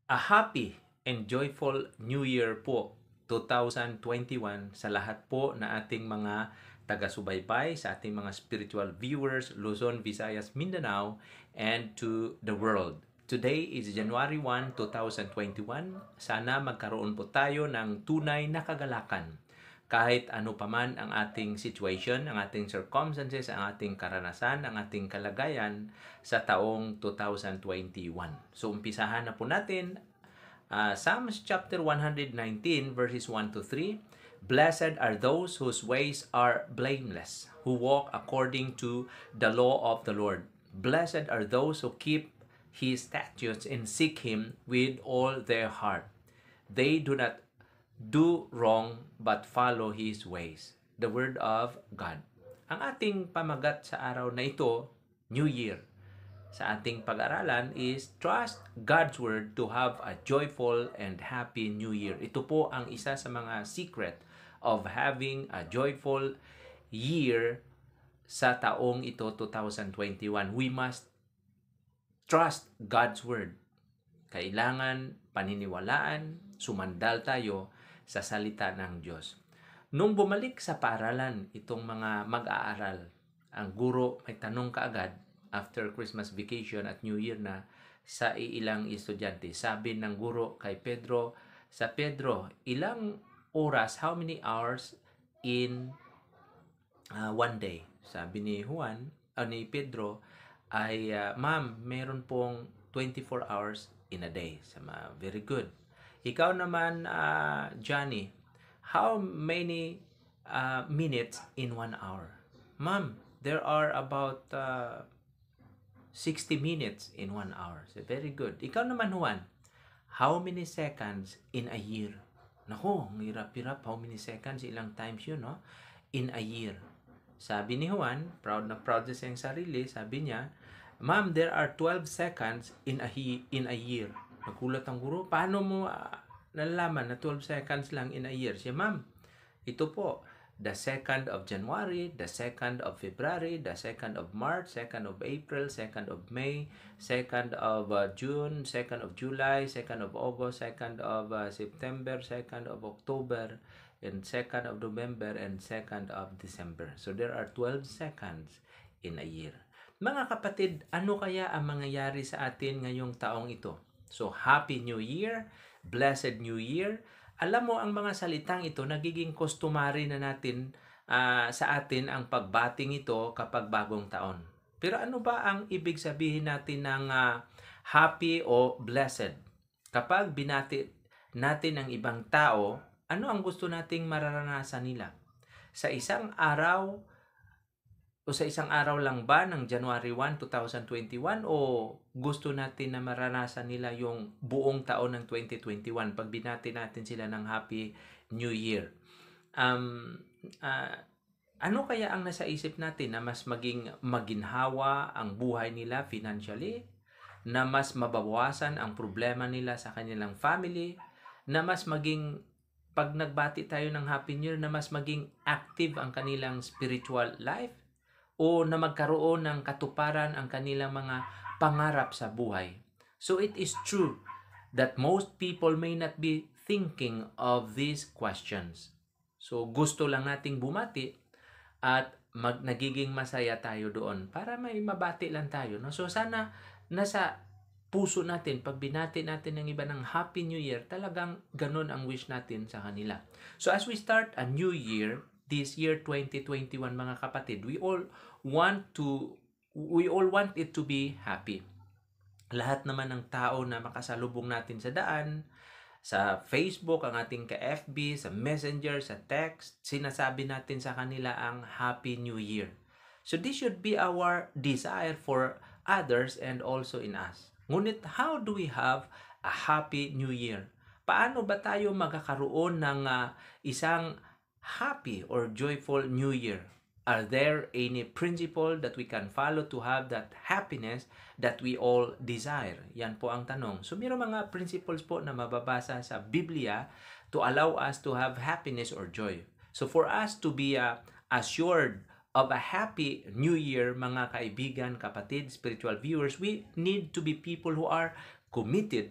A happy and joyful New Year po 2021 sa lahat po na ating mga taga-subaybay, sa ating mga spiritual viewers, Luzon, Visayas, Mindanao, and to the world. Today is January 1, 2021. Sana magkaroon po tayo ng tunay na kagalakan. Kahit ano paman ang ating situation, ang ating circumstances, ang ating karanasan, ang ating kalagayan sa taong 2021. So umpisahan na po natin Psalms chapter 119 verses 1 to 3. Blessed are those whose ways are blameless, who walk according to the law of the Lord. Blessed are those who keep his statutes and seek him with all their heart. They do not do wrong but follow his ways. The word of God. Ang ating pamagat sa araw na ito, New Year, sa ating pag-aralan is trust God's Word to have a joyful and happy New Year. Ito po ang isa sa mga secret of having a joyful year sa taong ito 2021. We must trust God's Word. Kailangan paniniwalaan, sumandal tayo sa salita ng Diyos. Nung bumalik sa paaralan itong mga mag-aaral, ang guro may tanong kaagad after Christmas vacation at New Year na sa ilang estudyante. Sabi ng guro kay Pedro, sa Pedro, ilang oras, how many hours in one day? Sabi ni Juan, ni Pedro, ay, ma'am, meron pong 24 hours in a day. Very good. Ikaw naman, Johnny, how many minutes in 1 hour? Ma'am, there are about 60 minutes in 1 hour. So, very good. Ikaw naman, Juan, how many seconds in a year? Nako, ang hirap-hirap. How many seconds? Ilang times yun, no? In a year. Sabi ni Juan, proud na proud sa siyang sarili, sabi niya, ma'am, there are 12 seconds in a year. Nagulat ang guro, paano mo nalalaman na 12 seconds lang in a year? Siya, ma'am, ito po, the 2nd of January, the 2nd of February, the 2nd of March, 2nd of April, 2nd of May, 2nd of June, 2nd of July, 2nd of August, 2nd of September, 2nd of October, and 2nd of November, and 2nd of December. So there are 12 seconds in a year. Mga kapatid, ano kaya ang mangyayari sa atin ngayong taong ito? So, Happy New Year, Blessed New Year. Alam mo, ang mga salitang ito, nagiging customary na natin sa atin ang pagbating ito kapag bagong taon. Pero ano ba ang ibig sabihin natin ng happy o blessed? Kapag binati natin ang ibang tao, ano ang gusto nating mararanasan nila? Sa isang araw lang ba ng January 1, 2021 o gusto natin na maranasan nila yung buong taon ng 2021 pag binati natin sila ng Happy New Year? Ano kaya ang nasa isip natin na mas maging maginhawa ang buhay nila financially? Na mas mabawasan ang problema nila sa kanilang family? Na mas maging pag nagbati tayo ng Happy New Year na mas maging active ang kanilang spiritual life? O na magkaroon ng katuparan ang kanilang mga pangarap sa buhay. So it is true that most people may not be thinking of these questions. So gusto lang nating bumati at nagiging masaya tayo doon para may mabati lang tayo. No? So sana nasa puso natin, pag binati natin ng iba ng Happy New Year, talagang ganun ang wish natin sa kanila. So as we start a new year, this year 2021 mga kapatid, we all want it to be happy. Lahat naman ng tao na makasalubong natin sa daan, sa Facebook, ang ating ka-FB, sa Messenger, sa text, sinasabi natin sa kanila ang Happy New Year. So this should be our desire for others and also in us. Ngunit how do we have a Happy New Year? Paano ba tayo magkakaroon ng isang happy or joyful New Year? Are there any principle that we can follow to have that happiness that we all desire? Yan po ang tanong. So, mayroong mga principles po na mababasa sa Biblia to allow us to have happiness or joy. So, for us to be assured of a happy New Year, mga kaibigan, kapatid, spiritual viewers, we need to be people who are committed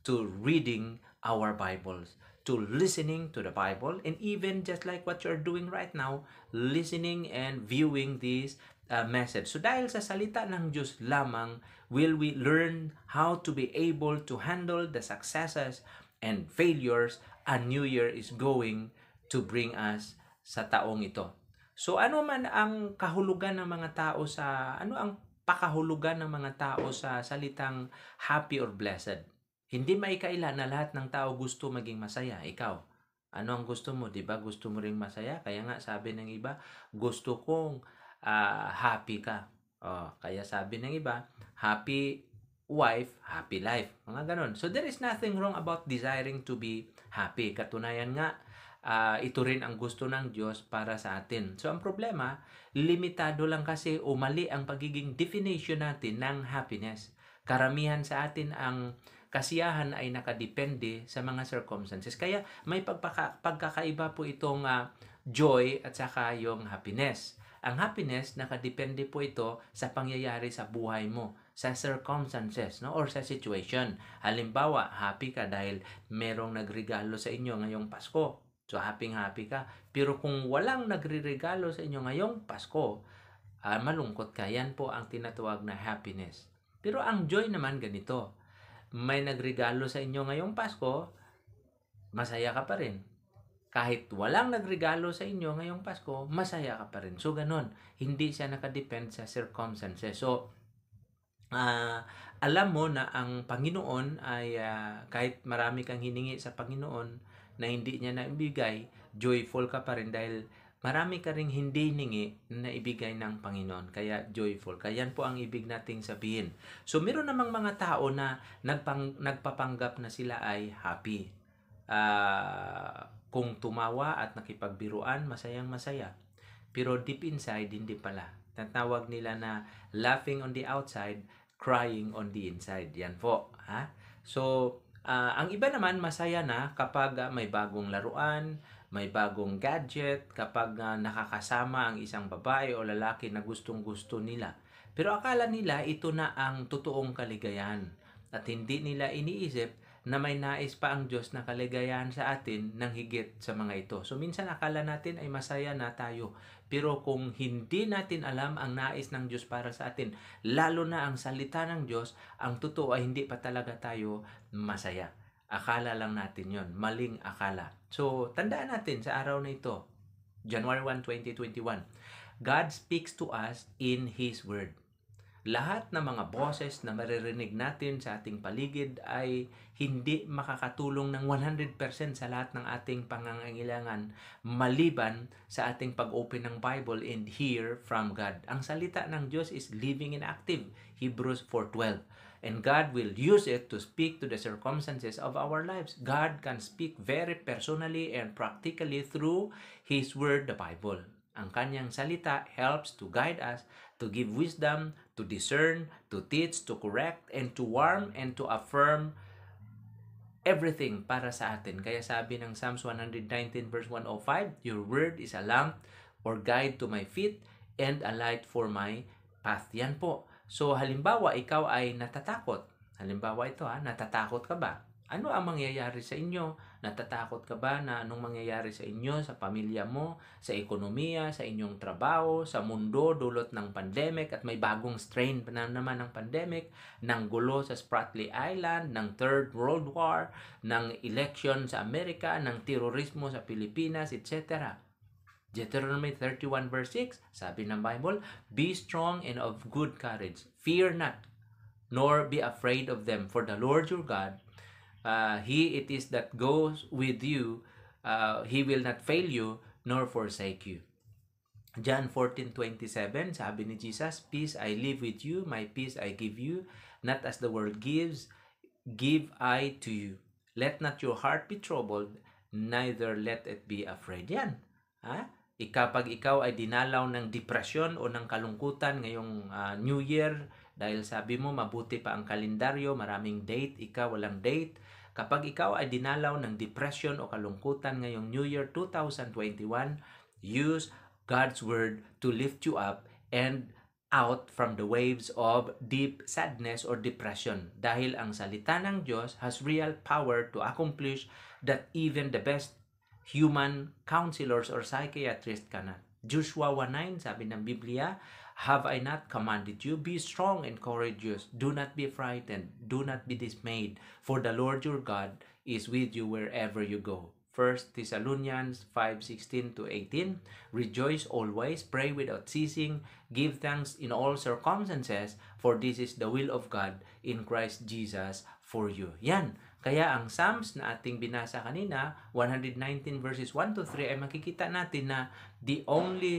to reading our Bibles, to listening to the Bible, and even just like what you're doing right now, listening and viewing this message. So dahil sa salita ng Diyos lamang, will we learn how to be able to handle the successes and failures a new year is going to bring us sa taong ito. So ano man ang kahulugan ng mga tao ano ang pakahulugan ng mga tao sa salitang happy or blessed? Hindi maikaila na lahat ng tao gusto maging masaya. Ikaw, ano ang gusto mo? 'Di ba? Gusto mo ring masaya? Kaya nga sabi ng iba, gusto kong happy ka. Kaya sabi ng iba, happy wife, happy life. Mga ganon. So there is nothing wrong about desiring to be happy. Katunayan nga, ito rin ang gusto ng Diyos para sa atin. So ang problema, limitado lang kasi o mali ang pagiging definition natin ng happiness. Karamihan sa atin ang kasiyahan ay nakadepende sa mga circumstances. Kaya may pagkakaiba po itong joy at saka yung happiness. Ang happiness, nakadepende po ito sa pangyayari sa buhay mo, sa circumstances, no? Or sa situation. Halimbawa, happy ka dahil merong nagregalo sa inyo ngayong Pasko. So, happy ka. Pero kung walang nagre-regalo sa inyo ngayong Pasko, malungkot ka. Yan po ang tinatawag na happiness. Pero ang joy naman ganito. May nagregalo sa inyo ngayong Pasko, masaya ka pa rin. Kahit walang nagregalo sa inyo ngayong Pasko, masaya ka pa rin. So, ganun. Hindi siya nakadepend sa circumstances. So, alam mo na ang Panginoon ay kahit marami kang hiningi sa Panginoon na hindi niya naibigay, joyful ka pa rin dahil marami ka ring hindi hiningi na ibigay ng Panginoon. Kaya joyful. Kaya yan po ang ibig nating sabihin. So, meron namang mga tao na nagpapanggap na sila ay happy. Kung tumawa at nakipagbiruan, masayang masaya. Pero deep inside, hindi pala. Tatawag nila na laughing on the outside, crying on the inside. Yan po. Ha? So, ang iba naman masaya na kapag may bagong laruan, may bagong gadget, kapag nakakasama ang isang babae o lalaki na gustong-gusto nila. Pero akala nila ito na ang totoong kaligayahan. At hindi nila iniisip na may nais pa ang Diyos na kaligayahan sa atin ng higit sa mga ito. So minsan akala natin ay masaya na tayo. Pero kung hindi natin alam ang nais ng Diyos para sa atin, lalo na ang salita ng Diyos, ang totoo ay hindi pa talaga tayo masaya. Akala lang natin yon, maling akala. So tandaan natin sa araw na ito, January 1, 2021, God speaks to us in His Word. Lahat ng mga boses na maririnig natin sa ating paligid ay hindi makakatulong ng 100% sa lahat ng ating pangangailangan maliban sa ating pag-open ng Bible and hear from God. Ang salita ng Diyos is living and active, Hebrews 4:12. And God will use it to speak to the circumstances of our lives. God can speak very personally and practically through His Word, the Bible. Ang kanyang salita helps to guide us, to give wisdom, to discern, to teach, to correct, and to warn, and to affirm everything para sa atin. Kaya sabi ng Psalms 119 verse 105, Your word is a lamp or guide to my feet and a light for my path. Yan po. So halimbawa, ikaw ay natatakot. Halimbawa ito natatakot ka ba? Ano ang mangyayari sa inyo? Natatakot ka ba na anong mangyayari sa inyo, sa pamilya mo, sa ekonomiya, sa inyong trabaho, sa mundo dulot ng pandemic at may bagong strain na naman ng pandemic, ng gulo sa Spratly Island, ng Third World War, ng election sa Amerika, ng terorismo sa Pilipinas, etc. Deuteronomy 31 verse 6, sabi ng Bible, Be strong and of good courage. Fear not, nor be afraid of them, for the Lord your God, He it is that goes with you. He will not fail you nor forsake you. John 14:27, sabi ni Jesus, Peace I leave with you, my peace I give you, not as the world gives, give I to you. Let not your heart be troubled, neither let it be afraid. Yan. Kapag ikaw ay dinalaw ng depresyon o ng kalungkutan ngayong New Year, dahil sabi mo mabuti pa ang kalendaryo, maraming date, ikaw walang date. Kapag ikaw ay dinalaw ng depression o kalungkutan ngayong New Year 2021, use God's Word to lift you up and out from the waves of deep sadness or depression dahil ang salita ng Diyos has real power to accomplish that even the best human counselors or psychiatrists cannot. Joshua 1:9 sabi ng Biblia, "Have I not commanded you? Be strong and courageous. Do not be frightened. Do not be dismayed, for the Lord your God is with you wherever you go." 1 Thessalonians 5:16-18, "Rejoice always, pray without ceasing, give thanks in all circumstances, for this is the will of God in Christ Jesus for you." Yan. Kaya ang Psalms na ating binasa kanina, 119 verses 1-3, ay makikita natin na the only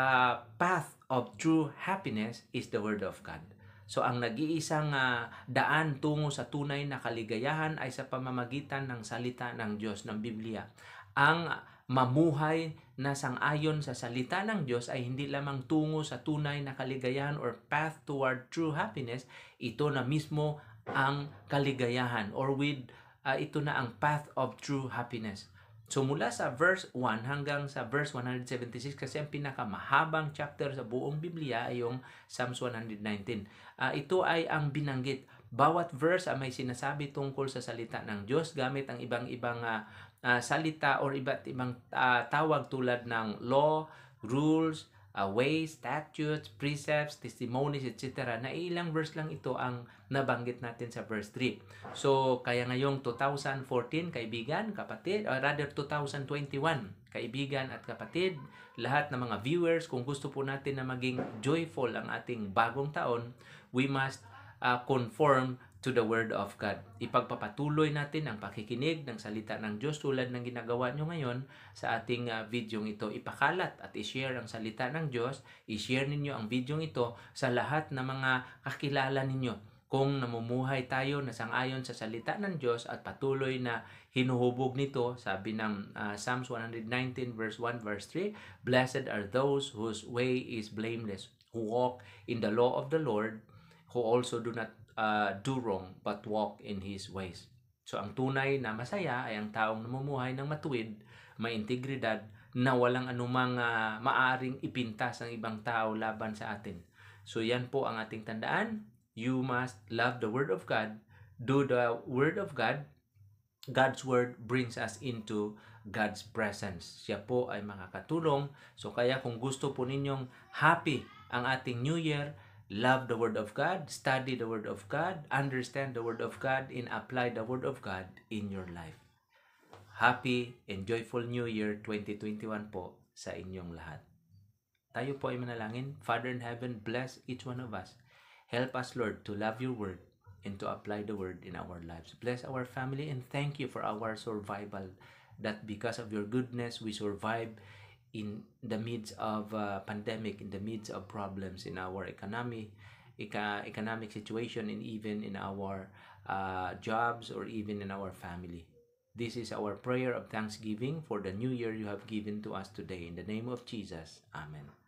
path of true happiness is the Word of God. So ang nag-iisang daan tungo sa tunay na kaligayahan ay sa pamamagitan ng salita ng Diyos, ng Biblia. Ang mamuhay na sang-ayon sa salita ng Diyos ay hindi lamang tungo sa tunay na kaligayahan or path toward true happiness, ito na mismo ang kaligayahan or ito na ang path of true happiness. So mula sa verse 1 hanggang sa verse 176, kasi ang pinakamahabang chapter sa buong Biblia ay yung Psalms 119. Ito ay ang binanggit. Bawat verse ay may sinasabi tungkol sa salita ng Diyos gamit ang ibang-ibang salita or iba't ibang tawag tulad ng law, rules, ways, statutes, precepts, testimonies, etc. Na ilang verse lang ito ang nabanggit natin sa verse 3. So, kaya ngayong 2014, kaibigan, kapatid, or rather 2021, kaibigan at kapatid, lahat ng mga viewers, kung gusto po natin na maging joyful ang ating bagong taon, we must conform to the Word of God. Ipagpapatuloy natin ang pakikinig ng salita ng Diyos tulad ng ginagawa nyo ngayon sa ating video ito. Ipakalat at i-share ang salita ng Diyos. I-share ninyo ang video ito sa lahat ng mga kakilala ninyo. Kung namumuhay tayo na sang-ayon sa salita ng Diyos at patuloy na hinuhubog nito, sabi ng Psalms 119 verse 1 verse 3, "Blessed are those whose way is blameless, who walk in the law of the Lord, who also do not do wrong but walk in His ways." So ang tunay na masaya ay ang taong namumuhay ng matuwid, may integridad, na walang anumang maaring ipintas ng ibang tao laban sa atin. So yan po ang ating tandaan. You must love the Word of God, do the Word of God. God's Word brings us into God's presence. Siya po ay makakatulong. So kaya kung gusto po ninyong happy ang ating New Year, love the Word of God, study the Word of God, understand the Word of God, and apply the Word of God in your life. Happy and joyful New Year 2021 po sa inyong lahat. Tayo po ay manalangin. Father in heaven, bless each one of us. Help us, Lord, to love your Word and to apply the Word in our lives. Bless our family and thank you for our survival, that because of your goodness, we survive in the midst of pandemic, in the midst of problems in our economic situation, and even in our jobs or even in our family. This is our prayer of thanksgiving for the new year you have given to us today. In the name of Jesus, Amen.